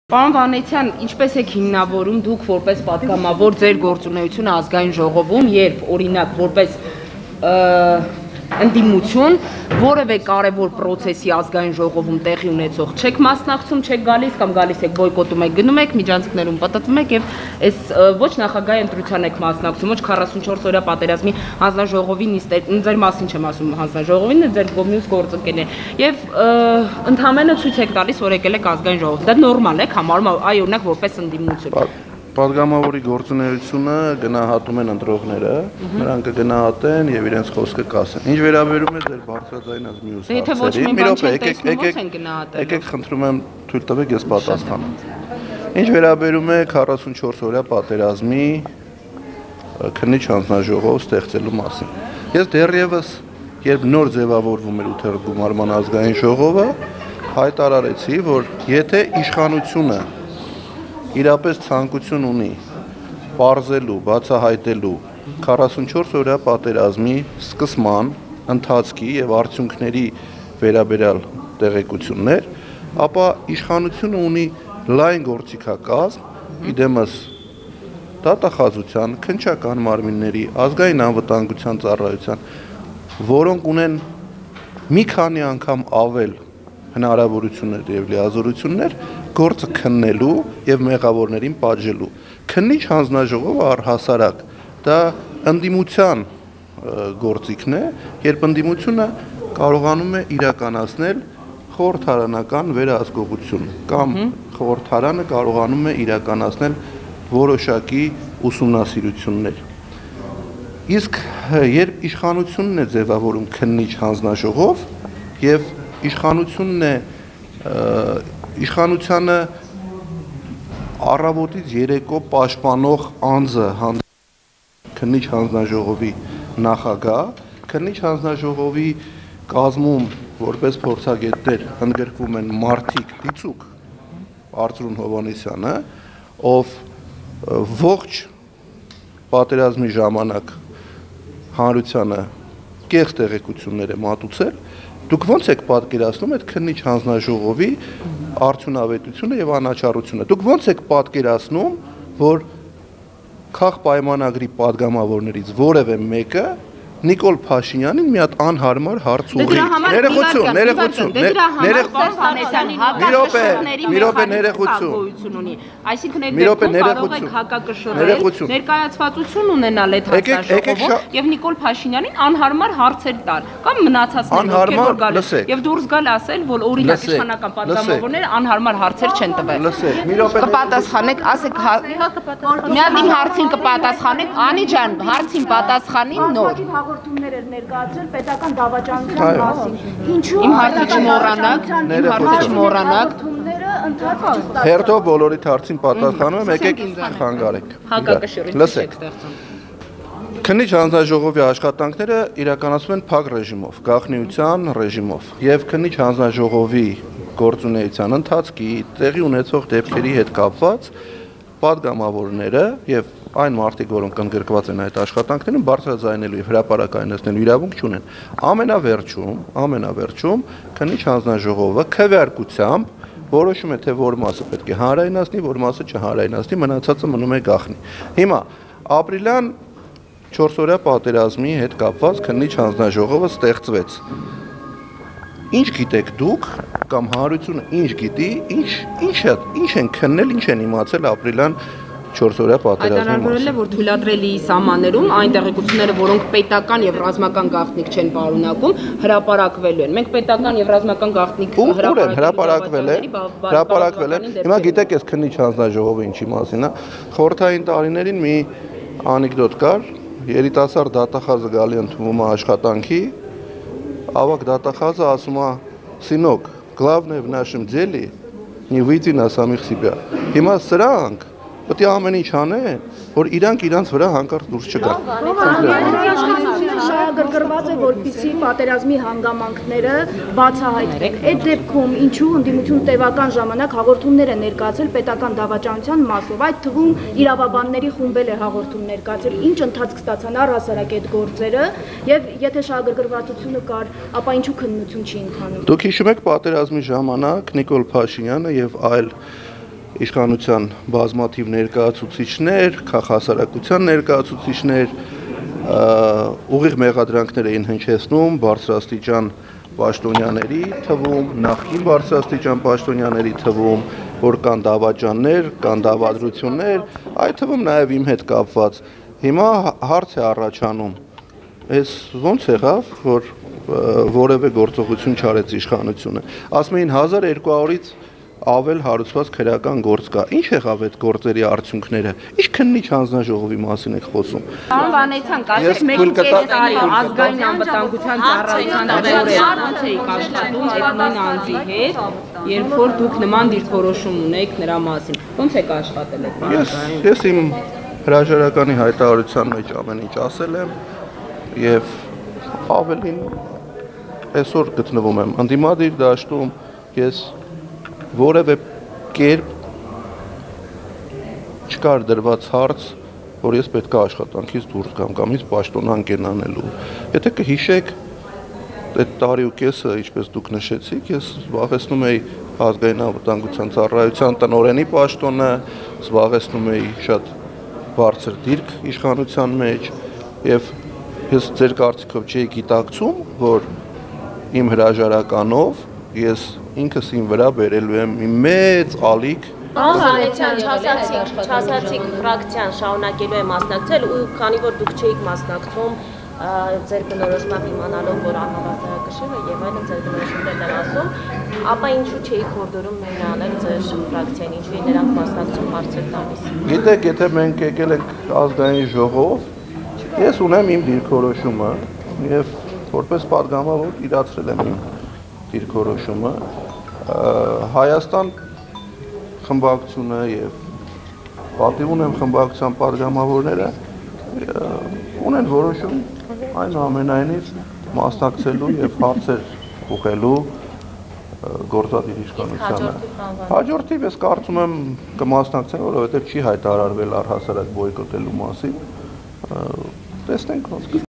Պարոն Վանեցյան, ինչպես եք հիմնավորում դուք որպես պատգամավոր ձեր գործունեությունը ազգային ժողովում, երբ օրինակ որպես ընդդիմություն որևէ կարևոր process-ի ազգային ժողովում տեղի ունեցող չեք մասնակցում, չեք գալիս կամ գալիս եք բոյկոտում եք, գնում եք, միջանցքներում պատտվում եք եւ այս ոչ նախագահի ընտրության եք մասնակցում, ոչ 44 օրյա պատերազմի հանձնաժողովի նիստեր, ձեր մասին չեմ ասում հանձնաժողովին, ձեր մյուս գործընկերներ եւ ընդհանրապես ցույց եք տալիս, որ եկել եք ազգային ժողով։ Դա նորմալ է, համարում այ օրինակ որպես ընդդիմություն։ Պատգամավորի գործունեությունը գնահատում են ընտրողները, նրանք կգնահատեն եւ իրենց խոսքը կասեն։ Ինչ վերաբերում է ձեր բարձրաձայն մյուս հարցերին, եկեք խնդրում եմ թույլ տվեք ես պատասխանեմ։ Ինչ վերաբերում է 44 օրյա պատերազմի քննիչ հանձնաժողով ստեղծելու մասին։ Ես դեռևս երբ նոր ձևավորվում էր 8-րդ գումարման ազգային ժողովը, հայտարարեցի, որ եթե իշխանությունը իրապես ցանկություն ունի բարձելու, բացահայտելու 44 օրյա պատերազմի սկսման, ընթացքի եւ արդյունքների վերաբերյալ տեղեկություններ, ապա իշխանությունը ունի լայն գործիքակազմ, իդեմս դատախազության, քննչական մարմինների, ազգային անվտանգության ծառայության, որոնք ունեն մի քանի անգամ ավել հնարավորություններ եւ լիազորություններ գործը քննելու եւ մեղավորներին պատժելու։ Քննիչ հանձնաժողովը առհասարակ դա ընդդիմության գործիքն է, երբ ընդդիմությունը կարողանում է իրականացնել խորհրդարանական վերահսկողություն կամ խորհրդարանը կարողանում է իրականացնել որոշակի ուսումնասիրություններ։ Իսկ երբ իշխանությունն է ձևավորում քննիչ հանձնաժողով եւ իշխանությանը առավոտից երեկո պաշտպանող անձը քննիչ հանձնաժողովի նախագահ, քննիչ հանձնաժողովի կազմում որպես փորձագետներ ընդգրկվում են մարդիկ դիցուկ Արծրուն Հովհաննիսյանը, ով ողջ պատերազմի ժամանակ հանրությանը կեղծ տեղեկություններ է մատուցել, դուք ո՞նց եք պատկերացնում այդ քննիչ հանձնաժողովի արդյունավետությունը եւ անաչառությունը։ Դուք ո՞նց եք պատկերացնում, որ քաղաքապայմանագրի падգամավորներից որևէ մեկը Նիկոլ Փաշինյանին մի հատ անհարմար հարց ուղղի։ Ներողություն։ Այսինքն այդ դեպքում կարող եք հակակշռել, ներկայացվածություն ունենալ այդ հանձնաժողովում եւ Նիկոլ Փաշինյանին անհարմար հարցեր տալ կամ մնացածներին, ովքեր որ գալիս եւ դուրս գալ ասել, որ օրինակ իշխանական падգամավորները անհարմար հարցեր չեն տվել։ Կպատասխանեք, ասեք, մի հատ իմ հարցին կպատասխանեք, Անի ջան, հարցին պատասխանին նոր։ Հաղորդումներ էր ներկայացրել պետական դավաճանության մասին։ Ինչու իմ հարցը չմոռանաք, Հերթով բոլորի հարցին պատասխանում եմ, եկեք խանգարեք։ Հակակշռի Քննիչ հանձնաժողովի աշխատանքները իրականացվում են փակ ռեժիմով, գաղտնիության ռեժիմով եւ քննիչ հանձնաժողովի գործունեության ընթացքի տեղի ունեցող դեպքերի հետ կապված падգամավորները եւ այն մարդիկ, որոնք ընդգրկված են այդ աշխատանքներում, բարձրաձայնելու եւ հրապարակայնացնելու իրավունք չունեն։ Ամենավերջում քննիչ հանձնաժողովը քվեարկությամբ որոշում է թե որ մասը պետք է հանրայնացնի, որ մասը չհանրայնացնի, մնացածը մնում է գաղտնի։ Հիմա ապրիլյան 4-օրյա պատերազմի հետ կապված քննիչ հանձնաժողովը ստեղծվեց։ Ինչ գիտեք դուք կամ հանրությունը ինչ գիտի, ինչ են քննել, ինչ են իմացել ապրիլյան 4-օրյա պատերազմի մասին։ Որ թույլատրելի սահմաններում այն տեղեկությունները, որոնք պետական եւ ռազմական գաղտնիք չեն պարունակում, հրապարակվելու են։ Մենք պետական եւ ռազմական գաղտնիք հրապարակվել են։ Հիմա գիտեք ես քննիչ հանձնաժողովը ինչի մասին է։ Խորհրդային տարիներին մի անեկդոտ կար, երիտասարդ դատախազը գալի ընդունվում է աշխատանքի, ավակ դատախազը ասում է. «Սինոկ, главное в нашем деле не выйти на самих себя»։ Հիմա սրանք պետք է ամեն ինչ անեն, որ իրանք իրանց վրա հանկարծ դուրս չգան։ Շահագրգռված է, որպեսզի պատերազմի հանգամանքները բացահայտվեն։ Այդ դեպքում ինչու ընդդիմություն տևական ժամանակ հաղորդումներ է ներկայացել պետական դավաճանության մասով, այդ թվում իրավաբանների խումբել է հաղորդում ներկայացել, ինչ ընթացք ստացան առհասարակ այդ գործերը, եւ եթե շահագրգռվածությունը կար, ապա ինչու քննություն չի ընթանում։ Դուք հիշում եք պատերազմի ժամանակ Նիկոլ Փաշինյանը եւ այլ իշխանության բազմաթիվ ներկայացուցիչներ, քաղաքասարակության ներկայացուցիչներ ուղիղ մեղադրանքներ էին հնչեցնում բարձրաստիճան պաշտոնյաների թվում, նախկին բարձրաստիճան պաշտոնյաների թվում, որ կան դավաճաններ, կան դավադրություններ, այդ թվում նաև իմ հետ կապված։ Հիմա հարց է առաջանում, այս ո՞նց եղավ, որ որևէ գործողություն չարեց իշխանությունը։ Ասում էին 1200-ից ավել հարուցված քրեական գործ կա։ Ինչ եղավ այդ գործերի արդյունքները։ Ինչ քննիչ հանձնաժողովի մասին եք խոսում։ Պարոն Վանեցյան, կարծես 1.5 տարի ազգային անվտանգության ծառայության դերորեն ո՞նց էիք աշխատում այդ նույն անձի հետ, երբ որ դուք նման դիրքորոշում ունեք նրա մասին։ Ո՞նց եք աշխատել այդ բանը։ Ես իմ հրաժարականի հայտարարության մեջ ամեն ինչ ասել եմ եւ ավելին այսօր գտնվում եմ ընդդիմադիր դաշտում, ես որևէ կերպ չկար դրված հարց, որ ես պետք է աշխատանքից դուրս գամ կամ ինձ պաշտոնանկ են անելու։ Եթե կհիշեք, այդ տարի ու կեսը, ինչպես դուք նշեցիք, ես զբաղեցնում էի ազգային անվտանգության ծառայության տնօրենի պաշտոնը, զբաղեցնում էի շատ բարձր դիրք իշխանության մեջ եւ ես ձեր կարծիքով չէի գիտակցում, որ իմ հրաժարականով ես ինքս իմ վրա բերելու եմ մի մեծ ալիք։ Պարոն Վանեցյան, չասացիք ֆրակցիան շարունակելու է մասնակցել ու քանի որ դուք չէիք մասնակցում ձեր բնորոշմամբ իմանալով, որ անհավասարակշիռ է եւ այլն ձեր բնորոշումներն են ասում, ապա ինչու չէիք հորդորում մենանել ձեր ֆրակցիան, ինչու է նրանք մասնակցում հարցեր տալիս։ Գիտեք, եթե մենք եկել ենք ազգային ժողով, ես ունեմ իմ դիրքորոշումը եւ որպես падգամավոր իրացրել եմ իմ դիրքորոշումը, Հայաստան խմբակցությունը եւ պատիվ ունեմ խմբակցության падգամավորները ունեն որոշում այնուամենայնիվ մասնակցելու եւ հարցեր ուղղելու գործադիր իշխանությանը։ Հաջորդիվ ես կարծում եմ կմասնակցեն, որովհետեւ չի հայտարարվել առհասարակ բոյկոտելու մասին։ Տեսնենք ոնց